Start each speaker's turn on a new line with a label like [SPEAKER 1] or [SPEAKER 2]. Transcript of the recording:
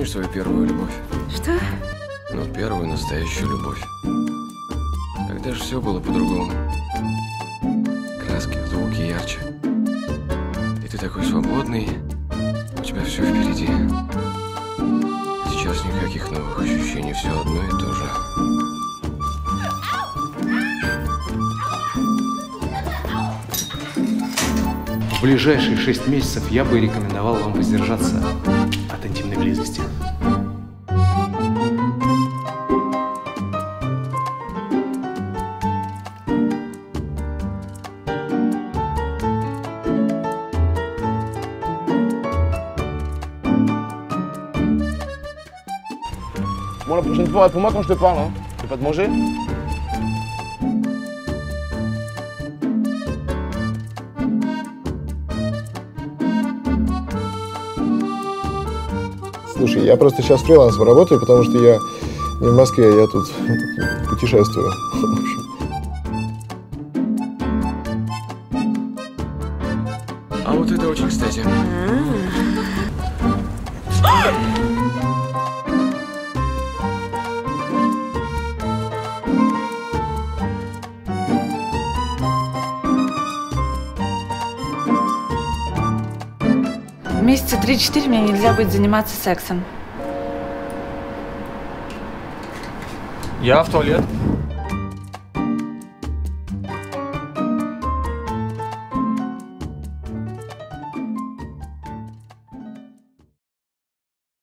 [SPEAKER 1] помнишь свою первую любовь?
[SPEAKER 2] Что?
[SPEAKER 1] Ну, первую настоящую любовь. Тогда же все было по-другому. Краски, звуки ярче. И ты такой свободный, у тебя все впереди. Сейчас никаких новых ощущений, все одно и то же.
[SPEAKER 3] В ближайшие 6 месяцев я бы рекомендовал вам воздержаться от интимной близости.
[SPEAKER 4] Bon, la prochaine fois, réponds-moi quand je te parle, hein. Tu veux pas te manger? Слушай, я просто сейчас фрилансом работаю, потому что я не в Москве, я тут путешествую. В общем.
[SPEAKER 1] А вот это очень кстати.
[SPEAKER 2] Месяца 3-4 мне нельзя будет заниматься сексом.
[SPEAKER 3] Я в туалет.